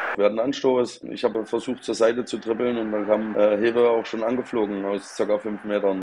Wir hatten Anstoß. Ich habe versucht, zur Seite zu dribbeln und dann kam Hewe auch schon angeflogen aus ca. 5 Metern.